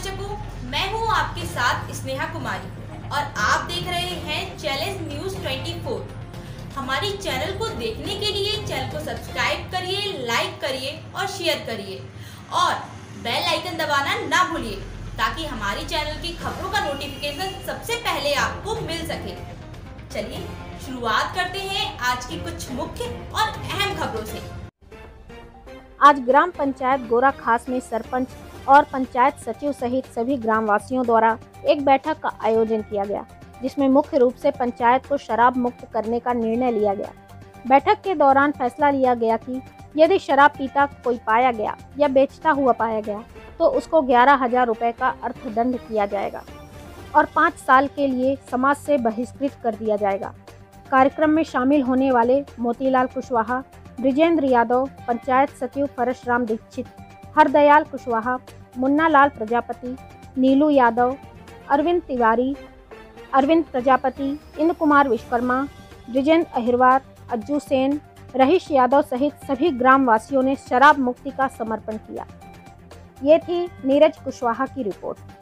दर्शकों, मैं हूं आपके साथ स्नेहा कुमारी और आप देख रहे हैं चैलेंज न्यूज 24। हमारी चैनल को देखने के लिए चैनल को सब्सक्राइब करिए, लाइक करिए और शेयर करिए और बेल आइकन दबाना ना भूलिए ताकि हमारी चैनल की खबरों का नोटिफिकेशन सबसे पहले आपको मिल सके। चलिए शुरुआत करते हैं आज की कुछ मुख्य और अहम खबरों से। आज ग्राम पंचायत गोरा खास में सरपंच और पंचायत सचिव सहित सभी ग्रामवासियों द्वारा एक बैठक का आयोजन किया गया, जिसमें मुख्य रूप से पंचायत को शराब मुक्त करने का निर्णय लिया गया। बैठक के दौरान फैसला लिया गया कि यदि शराब पीता कोई पाया गया या बेचता हुआ पाया गया तो उसको 11,000 रुपये का अर्थदंड किया जाएगा और 5 साल के लिए समाज से बहिष्कृत कर दिया जाएगा। कार्यक्रम में शामिल होने वाले मोतीलाल कुशवाहा, ब्रिजेंद्र यादव, पंचायत सचिव परशुराम दीक्षित, हरदयाल कुशवाहा, मुन्ना लाल प्रजापति, नीलू यादव, अरविंद तिवारी, अरविंद प्रजापति, इंद्र कुमार विश्वकर्मा, ब्रिजेंद्र अहिरवार, अज्जू सेन, रहीश यादव सहित सभी ग्रामवासियों ने शराब मुक्ति का समर्पण किया। ये थी नीरज कुशवाहा की रिपोर्ट।